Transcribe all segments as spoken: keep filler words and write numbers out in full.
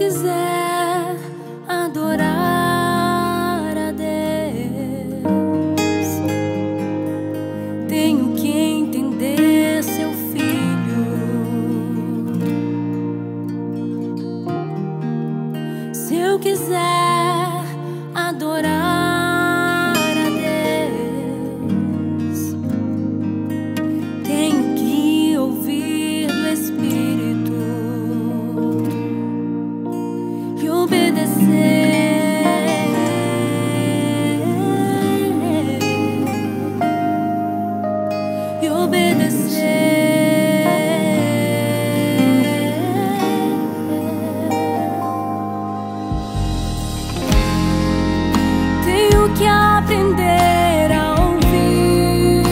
quiser adorar a Deus, tenho que entender seu filho. Se eu quiser adorar a Deus, tenho que ouvir do Espírito e obedecer. E obedecer. Tenho que aprender a ouvir,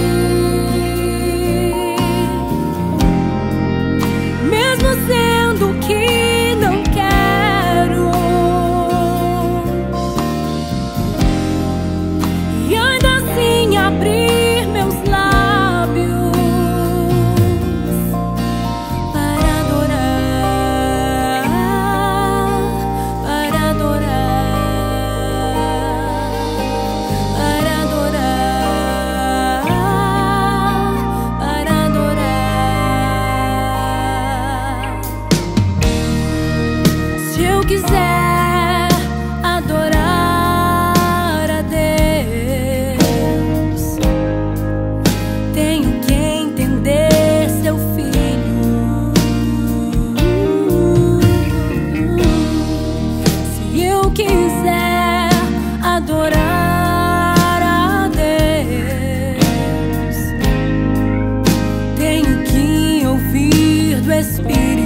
mesmo sendo que não quero, e ainda assim abrir meus lábios para adorar, para adorar, para adorar, para adorar. Se eu quiser adorar a Deus, tenho que entender seu filho. Se eu quiser adorar a Deus, tenho que ouvir do Espírito